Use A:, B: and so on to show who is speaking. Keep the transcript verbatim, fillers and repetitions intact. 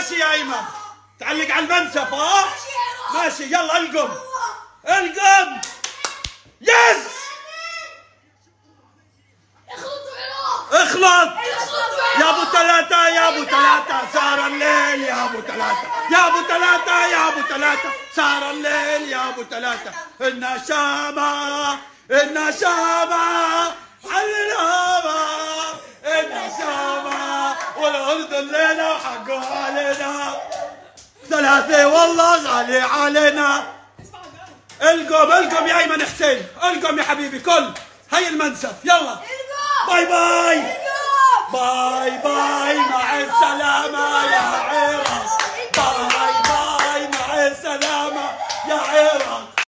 A: ماشي يا ايمن، تعلق على المنسف. ها ماشي، يلا القم القم. يس اخلط يا ابو ثلاثة يا ابو ثلاثة، صار الليل يا ابو ثلاثة يا ابو ثلاثة يا ابو ثلاثة، صار الليل يا ابو ثلاثة. النشامة النشامة علينا، النشامة والأردن لنا وحقه علينا، ثلاثة والله غالي علينا. القم القم يا ايمن حسين، القم يا حبيبي. كل هي المنسف، يلا باي باي باي باي، مع السلامة يا عراس. باي